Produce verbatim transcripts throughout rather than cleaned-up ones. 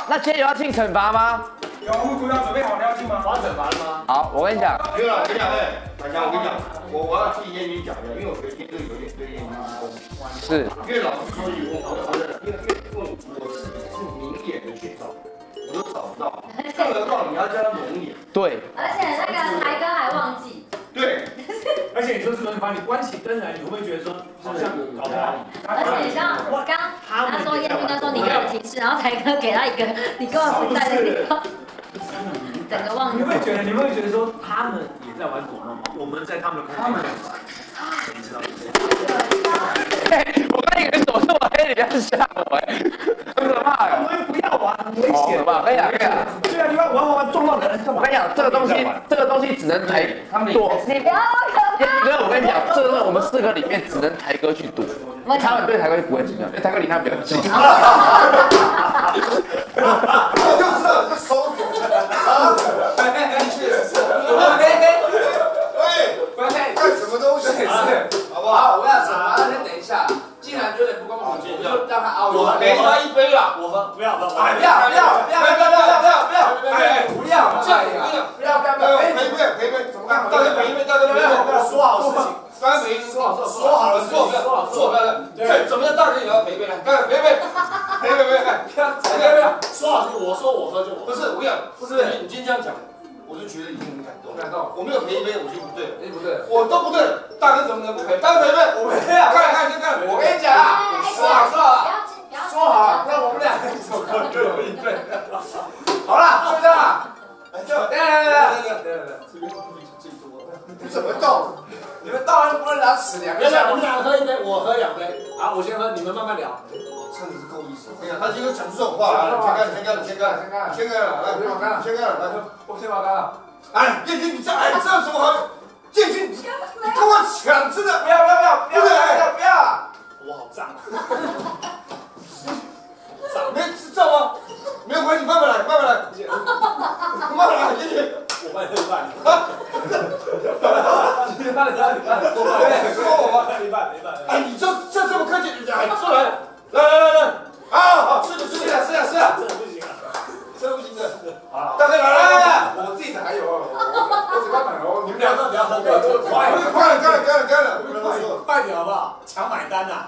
那今天有要进惩罚吗？ 有，木图要准备好要进吗？我要惩罚了吗？ 好，我跟你讲。 没有了，我跟你讲，哎，海强，我跟你讲，我我要替燕君讲一下，因为我觉得今天这个有点对燕君不公平。是。因为老师说语我我我的，因为因为因为我自己是明眼的选手，我都找不到，更何况你要叫他蒙眼。对。 而且那个台哥还忘记。 对。而且你说这个把你关起灯来，你会不会觉得说好像搞不好？ 而且像我刚他说燕君他说你给我提示，然后台哥给他一个你根本不在的地方。整个忘记。 你会觉得，你会觉得说他们也在玩躲猫猫，我们在他们的空间。你知道吗？ 我刚以为手这么黑，你不要吓我哎，很可怕哎。 我不要玩，很危险。 可怕，可以啊，可以啊。 对啊，你玩玩玩玩撞到人， 我跟你讲，这个东西，这个东西只能台躲。 你不要可怕。 哥，我跟你讲，这个我们四个里面只能台哥去躲，他们对台哥就不会怎么样，因为台哥离他比较近。 我就知道，手。干什么东西？好不好？ 我跟他讲，先等一下。既然觉得不公平，我就让他熬。 我给他一杯了。 我喝， 不要不要， 不要不要不要不要不要不要不要不要，哎不要，这样不要不要不要不要， 赔赔赔赔，怎么干？大家赔一杯，大家赔一杯， 说好事情， 三十一说好说好了做不要做不要的，对，怎么样？大家也要赔赔来，干赔赔赔赔赔赔，不要不要不要， 说好是我说我喝就我， 不是我跟你讲，不是你今天这样讲。我就觉得已经很感动，感动。我没有赔一杯，我就不对了， 你不对， 我都不对了。大哥怎么能不赔？大哥赔赔，我赔啊！看看先看， 我跟你讲啊，说好说好，说好，那我们俩一首歌就有一对。好了，就这样了。就，对对对对对对，这边最多。 你怎么倒？ 你们倒完不能拿尺量。 你们两个喝一杯，我喝两杯。好，我先喝，你们慢慢聊。 真的是够意思。你看他今天讲出这种话来，先干，先干，先干，先干，先干了，来， 先干了， 先干了，来， 我先把干了。 哎，燕君，你这哎，这样怎么喝？燕君，你跟我抢，真的不要不要不要不要不要不要！ 我好胀。 没知道吗？没有关系，慢慢来，慢慢来，慢慢来，燕君。 我帮你喝一半。 一半一半一半， 对，说我吗？ 一半一半。 哎，你这这这么客气，哎，出来，来来来来，啊，好，是的，是的，是的，是的， 这不行啊， 这不行的。 好， 大哥来来来， 我自己的还有，我嘴巴满了， 你们两个不要喝，快快了，干了，干了，干了，不能说， 快点好不好？抢买单呐！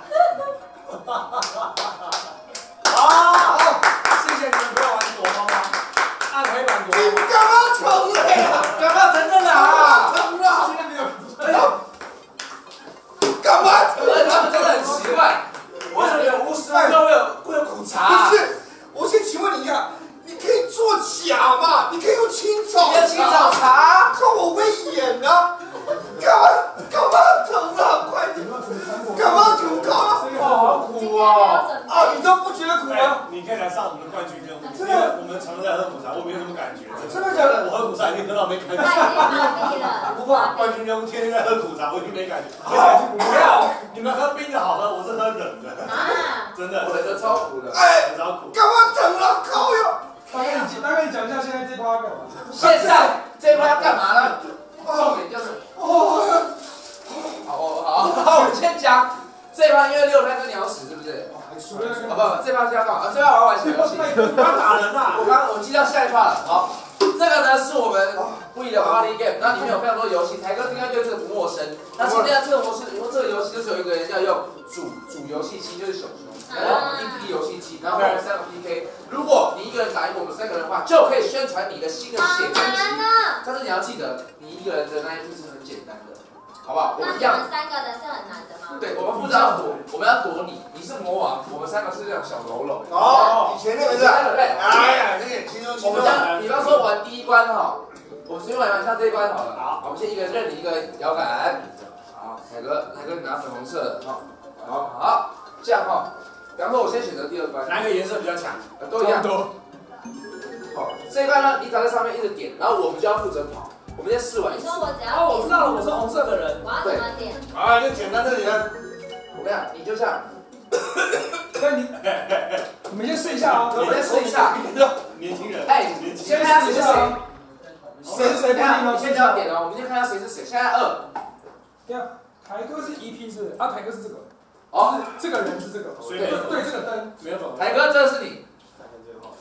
好，谢谢你们不要玩躲猫猫，按回版躲。 你干嘛疼了呀？ 干嘛疼着哪？ 疼了，现在没有。哎呀，干嘛疼了？ 他们真的很奇怪，为什么有巫师会有会有苦茶？ 不是，我先请问你一下，你可以做假嘛？你可以用青草茶，青草茶， 看我会演啊！干嘛干嘛疼了？快点！干嘛吐高？ 这个好苦啊！ 啊，你都不觉得苦吗？ 你可以来上我们的冠军任务，因为我们常常在喝苦茶，我没有什么感觉。 真的假的？ 我喝苦茶已经喝到没感觉。 不怕，冠军任务天天在喝苦茶，我已经没感觉。好，不要，你们喝冰的好喝，我是喝冷的。啊，真的， 我的超苦的， 哎， 超苦。 干嘛疼了？靠呀！ 大概你大概你讲一下现在这趴要干嘛？ 现在这趴要干嘛呢？重点就是，哦，好好好，我先讲这趴，因为六拍跟鸟屎是不是？啊不，这趴是要干嘛？这趴玩玩小游戏。 不要打人呐！ 我刚我记到下一趴了。好，这个呢是我们不一的 party game， 那里面有非常多游戏，台哥应该对这个不陌生。那今天这个模式，因为这个游戏就是有一个人要用主主游戏机，就是熊熊，然后一批游戏机，然后我们三个 P K。如果你一个人打赢我们三个人的话，就可以宣传你的新的写真集。但是你要记得，你一个人的那一批是很简单的，好不好？我们一样。 三个的是很难的吗？ 对，我们不知道躲，我们要躲你，你是魔王，我们三个是这样小喽啰。 哦，以前那个是。 对。 哎呀，那个轻松轻松。 我们像，比方说玩第一关哈，我们随便玩像这一关好了。好，我们先一个人认领一个摇杆。好，凯哥，凯哥你拿粉红色的，好，好，好，这样哈。比方说，我先选择第二关， 哪个颜色比较强？ 都一样。好，这一关呢，你只要在上面一直点，然后我们就要负责跑。我们先试玩一次。 你说我只要哦，我知道了，我是红色的人。 我要怎么点？ 啊，就简单这里呢。 我跟你讲，你就这样。 那你，你们先试一下啊。 我们先试一下。 年轻人。 哎，先看下谁是谁。 谁是谁不一定哦。 你先这样点哦，我们先看下谁是谁。现在二。 对啊，台哥是 E P 是，啊，台哥是这个。 哦， 这个人是这个，对对这个灯没有走。 台哥，这是你。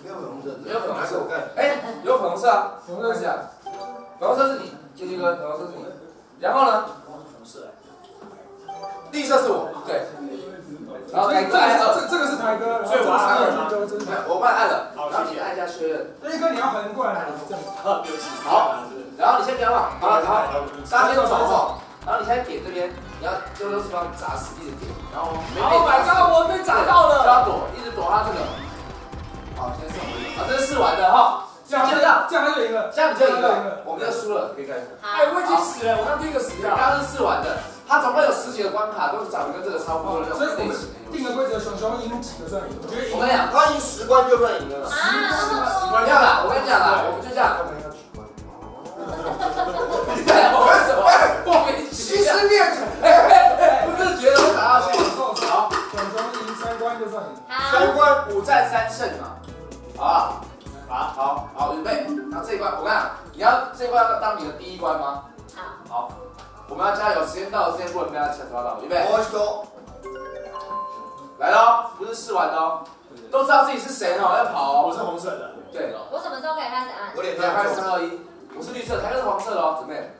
没有粉红色， 没有粉红色我看。 哎，有粉红色啊，粉红色是啊，粉红色是你，杰杰哥，粉红色是你。然后呢？ 红色。 绿色是我，对。然后所以这台哥按二， 个是这这个是台哥， 所以我按二吗？ 这个这是台我帮你按了， 好， 然后你谢谢。 按一下确认。 那哥你要横过来，这样。 好，对不起。 好，然后你先不要放，好，好，大家先走哈。然后你现在点这边，你要这个地方砸死，一直点，然后没被 Oh my god， 我被砸到了！ 就要躲，一直躲他这个。好，先送我。好，这是试完的哈。 这样就这样， 这样他就赢了， 这样你就赢了，我们就输了，可以看一下。 哎，我已经死了，我刚第一个死掉。 刚刚是试完的，它总共有十几个关卡，都是长得跟这个差不多的那种类型的游戏。 定个规则，熊熊赢几个算赢？我觉得赢。 我跟你讲， 他赢十关就算赢了。 啊，那么多。 不要啦，我跟你讲啦，我们就这样。对，我为什么？莫名其妙。 息灭存。 不自觉的会打下去。好， 熊熊赢三关就算赢。 三关五战三胜嘛。好，好，好，好，预备。然后这一关，我跟你讲，你要这一关要当你的第一关吗？好。好，我们要加油，时间到了，时间不能被他抢抓到。预备。 我走。 来喽，不是试完的哦，都知道自己是谁哦，要跑哦。 我是红色的。 对。 我什么时候可以开始按？ 我脸对，开始上三二一，我是绿色，台哥是黄色的哦，准备。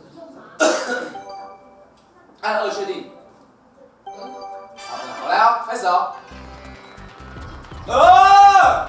按二确定。好，好来哦，开始哦。啊！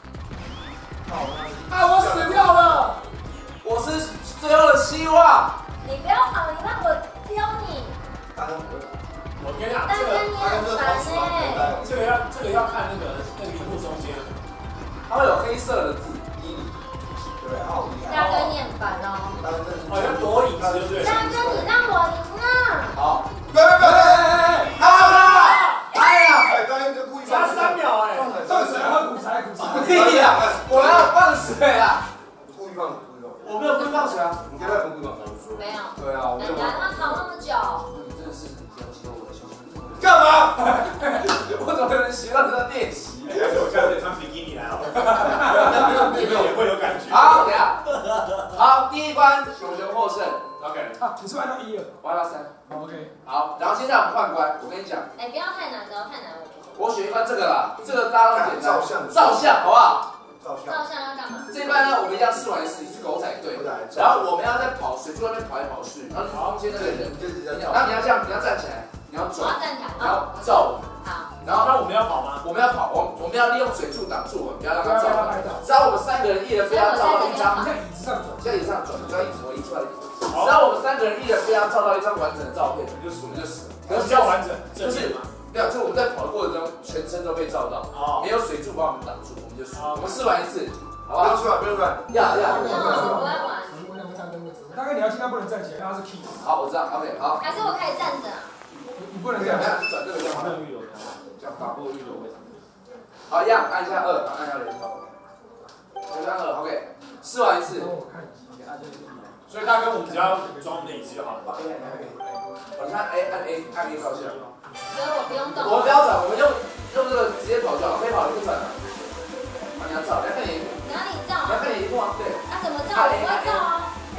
啊，我死掉了！ 我是最后的希望。 你不要跑，你让我丢你。 大哥， 我跟你讲， 但是这个你很烦哎。 这个要这个要看那个那个荧幕中间， 它会有黑色的字，一。 对，好厉害。 大哥你很烦哦。 大哥真的是。 好像躲影子对不对？ 大哥你让我赢了。 好。 不要不要不要！ 好了！哎呀！ 哎，刚刚就故意差三秒哎。 放水喝苦茶苦茶。 屁呀！我要放水啊！ 故意放，故意放。 我没有故意放水啊。 你刚才故意放。 没有。 对啊，我没有。 人家他跑那么久。 你真的是了解我的兄弟。 干嘛？ 我怎么可能学到这个练习？ 而且我现在得穿比基尼来好了，你们也会有感觉。 好，等下。好，第一关熊熊获胜。OK。 啊，你是按到一了。 我按到三。 OK。 好，然后现在我们换关，我跟你讲。 哎，不要太难的，太难了。 我选一关这个啦，这个大家都简单。 照相。 照相，好不好？ 照相。 照相要干嘛？ 这一关呢，我们一样试完一次，你是狗仔队，然后我们要在跑水柱那边跑来跑去，然后中间那个人，然后你要这样，你要站起来，你要我转要，站起来。 然后照我们， 好。 然后那我们要跑吗？ 我们要跑，我我们要利用水柱挡住我们，不要让他照到。 不要让他拍到。 只要我们三个人一人被他照到一张， 你在椅子上转。 在椅子上转，就要一直我一出来。只要我们三个人一人被他照到一张完整的照片，我们就输，我们就死了。 可是叫完整， 就是对啊，就我们在跑的过程中，全身都被照到，没有水柱把我们挡住，我们就输。我们试完一次，好不好？ 不用出来，不用出来。 要要。 不要，我不会玩。 大概你要尽量不能站起来，因为他是 key。 好，我知道。OK， 好。 还是我可以站着。 你不能这样， 这样。 转这个就好了。 预留的， 这样打过预留位置。 好，一样，按一下二，按一下连头。按一下二 ，OK。试完一次。 所以大哥，我们只要装那一只就好了。 好 ，A， 按 A。我看 A， 按 A， 按 A 照相。 所以我不用动。 我们不要转，我们用用这个直接跑就好，可以跑就不转了。好，你要照，你要看你荧幕。 哪里照？ 你要看你荧幕啊，对。 啊，怎么照？我不会照啊。 A。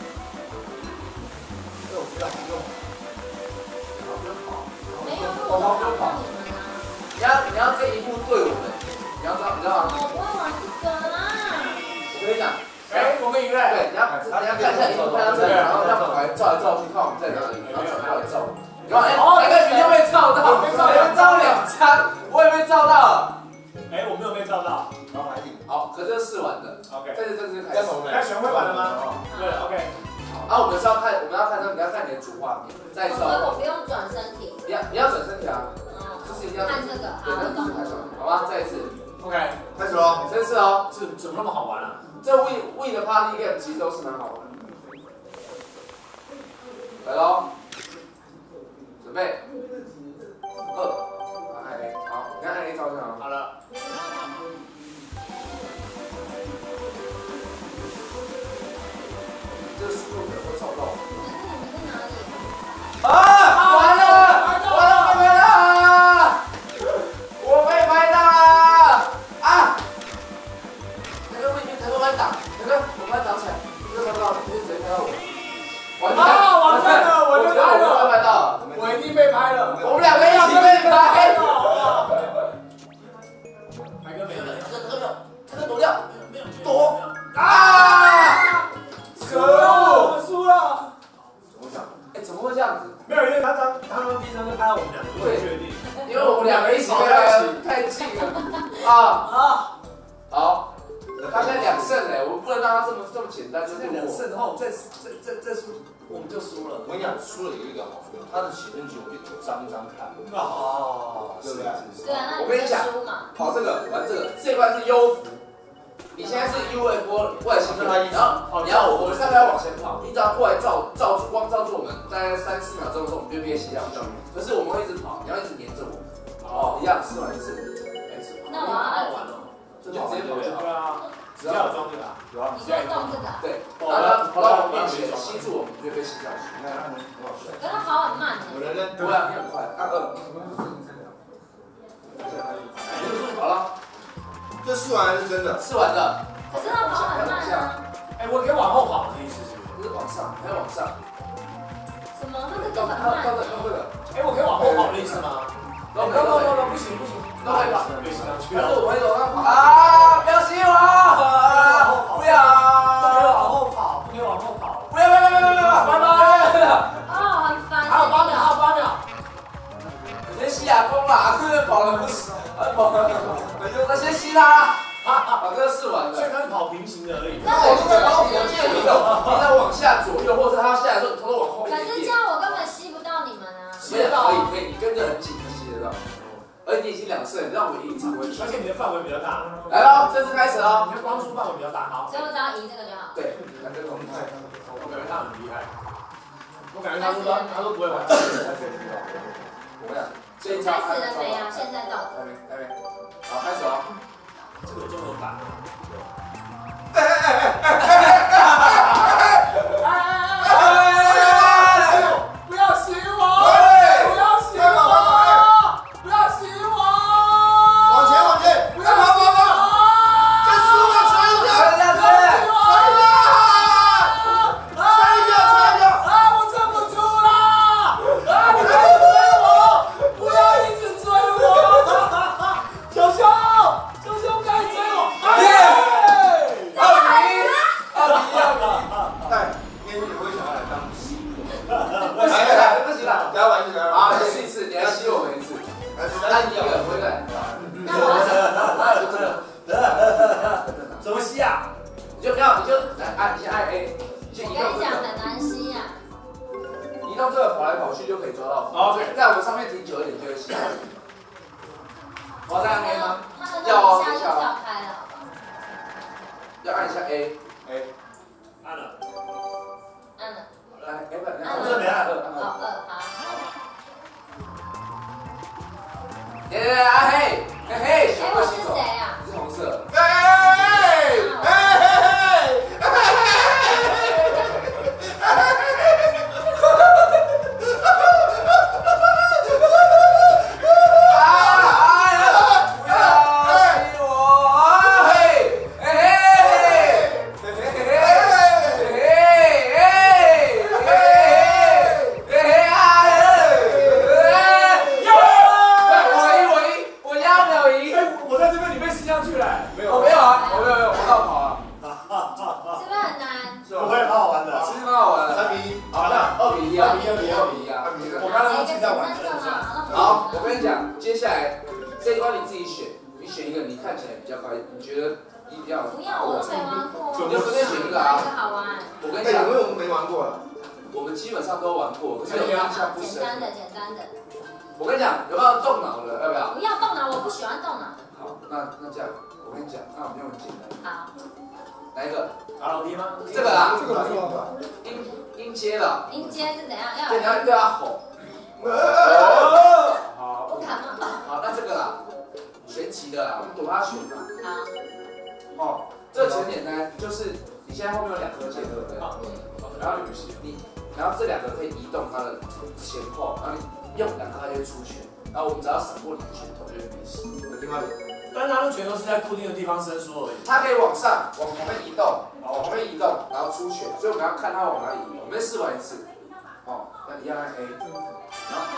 这我知道，不用。好，不用跑。 没有，我都不用你们啊。 你要你要跟荧幕对我们，你要知道，你知道吗？ 我不会玩这个啊。 我跟你讲。 哎，我们赢了。 对，你要你要看一下荧幕，看到这里，然后这样跑来照来照去，看我们在哪里，然后转过来照。然后哎，哪个鱼又被照到？被照两张，我也被照到了。 哎，我没有被照到。 然后还赢。 好，可这是试完的。 OK。 这是这是开始。 那选会玩了吗？对 ，OK。 啊，我们是要看，我们要看这，你要看你的主画面。再一次所以哦。 我不用转身体。 你要你要转身体啊。 嗯。 就是一定要。 看这个， 对， 好，我懂。 好吧，再一次。 OK。 开始喽。 这次哦， 这怎么那么好玩啊？ 这 Win Win 的 Party Game 其实都是蛮好玩的。来喽，准备，二，按 A， 好，你看按 A 照相啊。 好了。 这个速度可能会照到。 你们在哪里？ 啊！完了，完了，被拍到！我被拍到了！啊！那个位置，台哥帮你挡，台哥，我帮你挡起来，你都拍不到，你直接拍到我。完蛋！ 啊！完蛋了，我就拍我了， 拍到了， 我一定被拍让它这么这么简单，就这两胜后再再再再输，我们就输了。 我跟你讲，输了有一个好处，他的写真集我可以张张看。 哦， 对不对？ 对啊，那我跟你讲，跑这个玩这个，这关是优服。你现在是 U F O 外星人，然后你要我们三个要往前跑，你只要过来照照住光照住我们，大概三四秒钟之后，我们就憋气上去。可是我们会一直跑，你要一直黏着我。哦，一样试完一次， 那我要玩了， 就直接跑就好。 对啊，只要有装这个啊，有啊， 你说动这个？ 对，然后跑到我面前吸住我们，就被吸下去。 你看他们很好笑。 可是跑很慢的。 有人呢？ 不会啊，你很快，按二。好了， 这试完还是真的？ 试完的。 可是他跑很慢啊。 哎，我可以往后跑的意思是不是？ 不是往上，还要往上。 什么？他这高个很慢。 高高的高的。 哎，我可以往后跑的意思吗？ 都可以， 都可以，不行不行， 都可以跑。 别上去但了。 是我们有办法啊！不要吸我！不要！ 不可以往后跑，不可以往后跑。 不要！不要！不要！不要！不要！拜拜！ 哦，很烦。 还有八秒，还有八秒。 先吸亚公啦，这个跑了不是？跑了，那先吸他。把这个试完了。 所以他是跑平行的而已。 那我就在跑火箭移动，你再往下左右，或者他下来的时候，你偷偷往后面一点。 可是这样我根本吸不到你们啊。 吸得到，可以可以，你跟着很紧就吸得到。而且你已经两次了，你让我赢场位。 而且你的范围比较大。 来喽，正式开始喽。 你的光束范围比较大，好。 所以我只要赢这个就好。 对，两个同台。 我感觉他很厉害。我感觉他说他他都不会玩这个，他全知道。 我讲，这一开始了没啊？现在到的。 还没，还没。好，开始喽。 这个中文版。不要洗我！不要洗我！不要洗我！ 往前往前，不要跑跑跑！再输了，传一下， 传一下， 传一下，传一下，传一下！ 啊，我撑不住啦！啊，你不要追我！不要一直追我！小熊，小熊，赶紧追我！ 二比一，二比一，二比一。 哎，今天我也想要来当吸不行了，不行了， 不要玩这个。 好，试一次，你来吸我们一次。按一个，我一个。 那我要就这个。 怎么吸啊？ 你就不要，你就来按，你先按 A， 你先移动这个。 我跟你讲很难吸呀。 移动这个跑来跑去就可以抓到。OK，在我们上面停久一点就会吸。我要再按 A 吗？ 要哦，一下就跳开了，好不好？ 要按一下 A。 哎， 按了。 按了。 来，哎不， 按了。 这没按。 好，二，好。 耶，阿黑，嘿嘿， 哎，我是谁啊？ 你是红色。 哎哎哎！看他往哪里移，我们试完一次，哦，那你要按 A， 然后，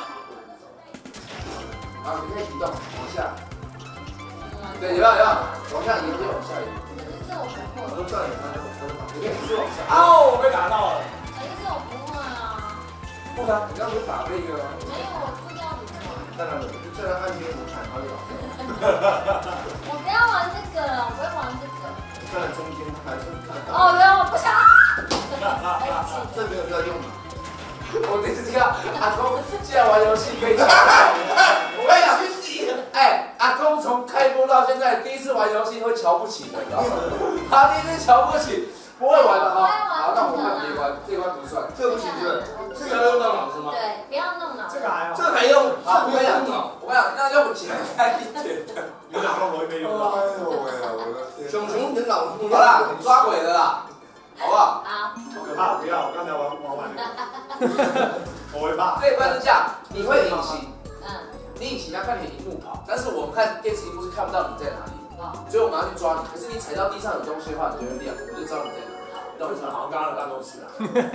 然后你可以移动往下，对，有没有有没有？往下移就往下移。 这我不会。 我都转了， 你可以一直往下。 哦，我被打到了。 哎，这我不会啊。 不然你刚不是打那个吗？ 没有，我不知道怎么。 当然了，就这样按键我看他就好。 我不要玩这个，我不会玩这个。 站在中间，还是看到。 哦哟，我不想。 这没有在用吗？ 我第一次看到阿公竟然玩游戏可以抢到，我跟你讲，哎，阿公从开播到现在第一次玩游戏会瞧不起的，你知道吗？他第一次瞧不起不会玩的哈。好，那我们别玩，这关不算， 这不行是？这个要用到脑子吗？ 对，不要弄脑。 这个还好。 这个还用？ 好，我跟你讲，我跟你讲，那用简单一点的。 有哪个我也没用到？ 哎呦喂，我的天！熊熊，你的脑子好啦，抓鬼的啦，好不好？ 好。 好可怕！不要，我刚才玩玩完了。我会怕。 这一关是这样，你会隐形， 嗯。 你隐形要看你荧幕跑，但是我们看电视荧幕是看不到你在哪里，所以我们要去抓你。可是你踩到地上有东西的话，你就会亮，我就知道你在哪。 那为什么好像刚刚的办公室啊？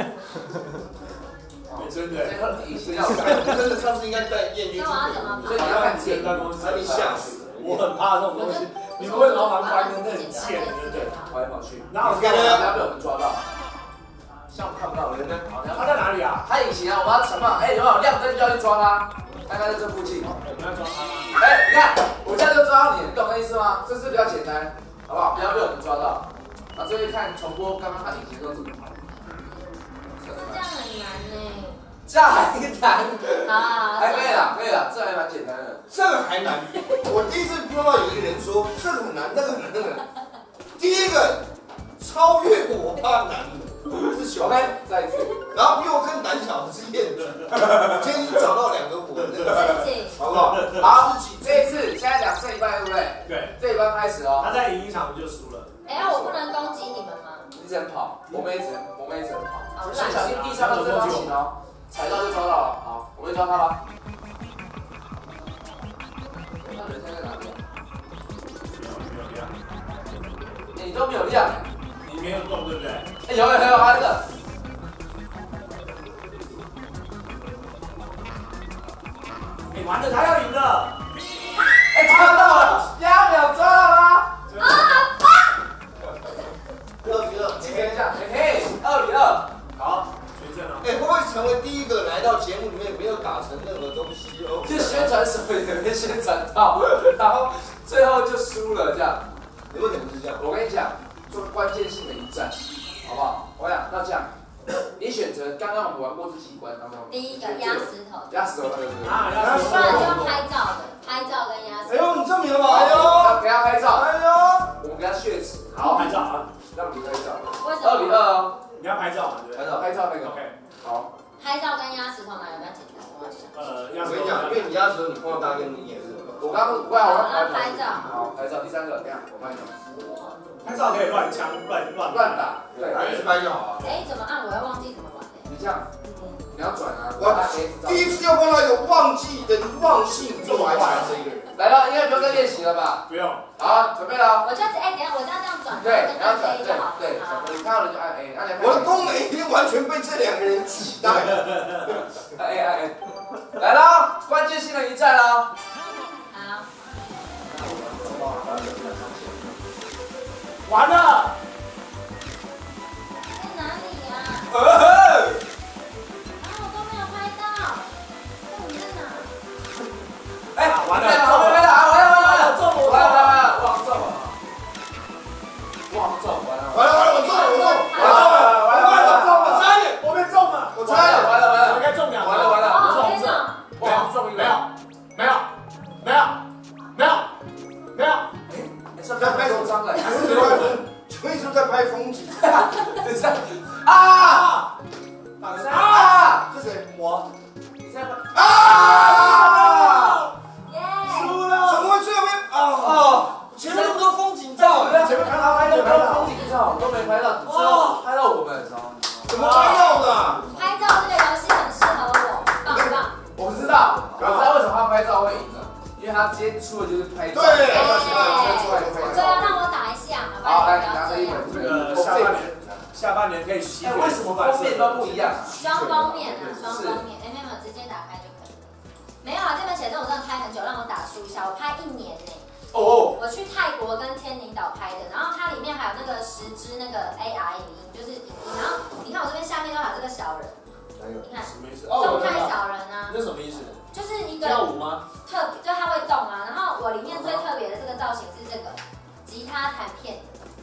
真的。 所以说隐形要真的上次应该在验孕。 所以你要看前办公室， 把你吓死。 我很怕这种东西。你们为什么要玩关灯？那很贱，对不对？ 跑来跑去， 然后不要被我们抓到。像看不到人呢，好， 他在哪里啊？ 他隐形啊，我们要想办法，哎，有没有亮灯就要去抓他？大概在这附近。 我们要抓他吗？ 哎，你看，我这样就抓到你，你懂那意思吗？这是比较简单，好不好？不要被我们抓到。啊，这边看重播，刚刚他隐形都怎么跑？ 这样很难呢。 这样还难？ 啊， 还可以啦，可以啦，这还蛮简单的。 这个还难。我第一次碰到有一个人说这个很难，那个很难，那个很难。第一个超越我怕难的是熊 OK， 再一次。 然后比我更胆小的是燕子。今天已经找到两个我的那个，好不好？ 好，这一次现在两胜一败，对不对？ 对。 这一关开始哦。 他在赢一场就输了。 哎，我不能攻击你们吗？ 你只能跑，我们也只能，我们也只能跑。 好， 小心地上的正方形哦，踩到就抓到了。好，我们抓他吧。那人现在在哪里？ 没有亮。 你都没有亮。 你没有动，对不对？ 哎，有有有，啊这个。 哎，完了，他要赢了。 哎，抓到了，压秒抓到了。 啊，爸！ 二比二， 今天这样，嘿嘿，二比二。好， 决胜了。 哎，会不会成为第一个来到节目里面没有打成任何东西哦？ 就宣传什么也没宣传到，然后最后就输了这样。 有可能是这样。 我跟你讲，做关键性的一战，好不好？我讲，那这样，你选择刚刚我们玩过这几关当中， 第一个压石头， 压石头对对对。 啊，压石不然就拍照的，拍照跟压石头。 哎呦，你证明了吗？哎呦， 要给他拍照， 哎呦， 我们给他血池， 好，拍照啊。 让你拍照。 为什么？ 二比二哦， 你要拍照嘛，对不对？ 拍照拍照那个。 OK。 好。 拍照跟压石头哪个比较简单？我讲。 呃， 我跟你讲，因为你压的时候你碰到大家你也是。 我刚刚不要，我那拍照。 好，拍照。第三个，这样我帮你讲。 拍照可以乱枪乱乱乱打，对， 一直拍就好啊。 哎，怎么按？我要忘记怎么玩嘞。 你这样，你要转啊。 我第一次又碰到一个忘记的忘性这么顽强的一个人。 来了，应该不用再练习了吧？ 不用。 好，准备了。 我就哎，等下我这样这样转， 对， 跟然后按 A 转， 就好。 对对，你看到人就按 A， 按两。 我的功能已经完全被这两个人取代了。 按 A 按 A， 来了，关键性的一战了。 好。 完了。 在哪里呀？ 呃呵。 啊，我都没有拍到。那你在哪？ 哎， 完了， 我没拍到，完了完了完了， 中我完了完了，我中了，我中完了， 完了完了，我中了，我中了， 完了完了完了， 中了，差一点， 我被中了， 我差一点， 完了完了， 我应该中两个， 完了完了， 哦， 我天哪！ 我中一个， 没有没有没有没有没有， 这不要拍受伤了， 还是没拍风，所以说在拍风景。 等一下，啊！ 打个三啊！ 是谁？ 我你在拍啊！ 耶！ 输怎了， 么会这边啊？ 哦， 前面那么多风景照， 我在前面看他拍的风景照都没拍到，哦，拍到我们，知道吗？ 怎么拍到的？ 拍照这个游戏很适合我，棒不棒？ 我知道，我知道为什么他拍照会赢了，因为他接触的就是拍照， 对拍照出来就拍对啊， 照。 让我打一下嘛， 好，来， 不你拿着一本这这个个下半年下半年可以洗哎，为什么封面都不一样？ 双封面啊，双封面，哎，没有，直接打开就可以了。没有啊，这本写真我真的拍很久，让我打书一下，我拍一年呢。 哦， 我去泰国跟天宁岛拍的，然后它里面还有那个十支那个 A R 影音，就是影音，然后你看我这边下面都还有这个小人，你看什么意思？ 动态小人啊， 这什么意思？ 就是一个跳舞吗？ 特别，就它会动啊。然后我里面最特别的这个造型是这个吉他弹片，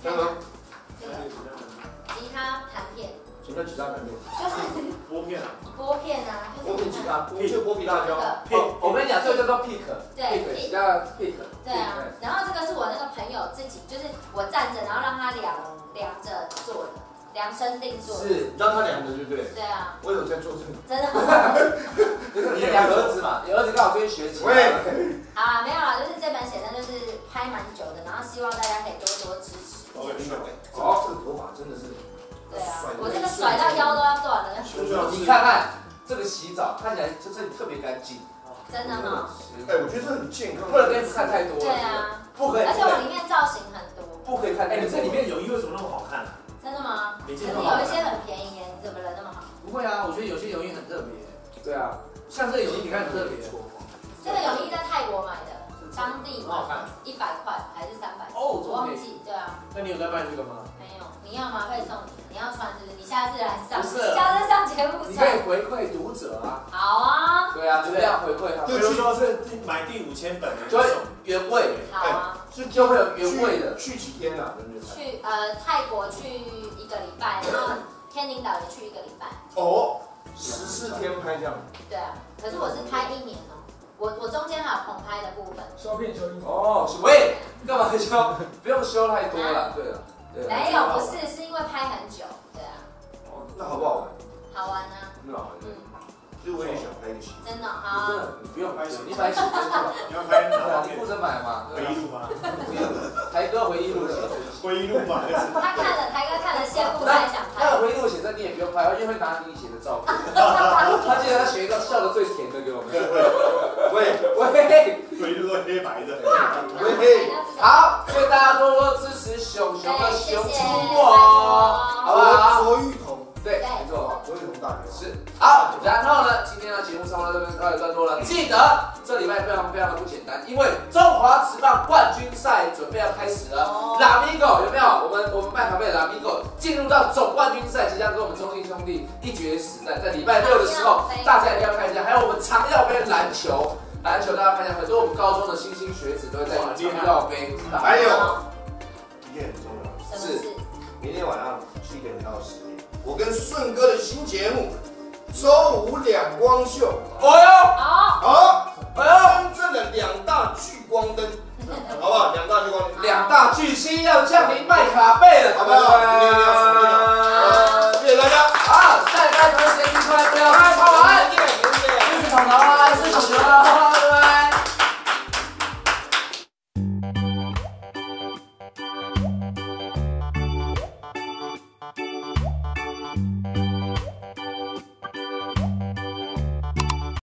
三个。 这个吉他弹片。 什么叫吉他弹片？ 就是拨片啊。 拨片啊，就是拨片吉他，就剥皮辣椒。 哦，我跟你讲，这个叫做 pick， 对， 吉他 pick。 对啊，然后这个是我那个朋友自己，就是我站着，然后让他量量着做的，量身定做。 是，让他量的，对不对？ 对啊。 我有在做这个。 真的吗？ 你两儿子嘛，你儿子刚好最近学吉他。 喂。 好啊，没有啦，就是这本写真就是拍蛮久的，然后希望大家可以多多支持。 哦，这个头发真的是。 对啊，我这个甩到腰都要断了。 你看看这个洗澡，看起来就这里特别干净。 真的哈。 哎，我觉得这很健康。 不能给你看太多。 对啊。 不可以。 而且我里面造型很多。 不可以看太多。 哎，你这里面泳衣为什么那么好看啊？ 真的吗？可是有一些很便宜耶，你怎么人那么好？ 不会啊，我觉得有些泳衣很特别。 对啊， 像这个泳衣你看很特别。 这个泳衣在泰国买的，当地很好看， 一百块还是三百？ 哦， 我忘记。对啊。 那你有在卖这个吗？ 没有，你要吗？可以送你。你要穿就是你下次来上， 不是， 下次上节目穿。 你可以回馈读者啊。 好啊。 对啊，怎么样回馈他？ 比如说是买第五千本的， 就会原味。 好啊。 是就会有原味的。 去几天啊？ 去呃泰国去一个礼拜，然后天宁岛也去一个礼拜。 哦，十四天拍这样。 对啊，可是我是拍一年哦，我我中间还有棚拍的部分。 修片修一哦，喂，干嘛修？不用修太多了，对了。 没有，不是，是因为拍很久，对啊。 哦，那好不好玩？ 好玩啊。 很好玩。嗯。其实我也想拍一个戏。 真的好。 真的，你不用拍戏，你买写真就好。 你要拍哪？ 你负责买嘛。 回忆录吗？ 台哥回忆录写真。 回忆录嘛。 他看了，台哥看了羡慕，他也想拍。 那个回忆录写真你也不用拍，因为会拿你以前的照片。他记得他选一个笑得最甜的给我们。 喂喂。 回忆录都黑白的。 喂。 好，所以大家多多支持熊熊的熊出没，好不好？ 卓玉彤， 对，没错， 卓玉彤大哥是。好，然后呢，今天的节目差不多到这边告一段落了。记得这礼拜非常非常的不简单，因为中华职棒冠军赛准备要开始了。拉米狗有没有？我们我们麦卡贝拉米狗进入到总冠军赛，即将跟我们中信兄弟一决死战。在礼拜六的时候，大家一定要看一下。还有我们长耀杯篮球。篮球大家看一下，很多我们高中的新兴学子都会在长耀杯打。 还有一件很重要的事，是明天晚上七点到十点，我跟顺哥的新节目《周五两光秀》。 哦哟， 好， 好， 哎呦， 真正的两大聚光灯，好不好？两大聚光灯， 两大巨星要降临麦卡贝了， 好不好？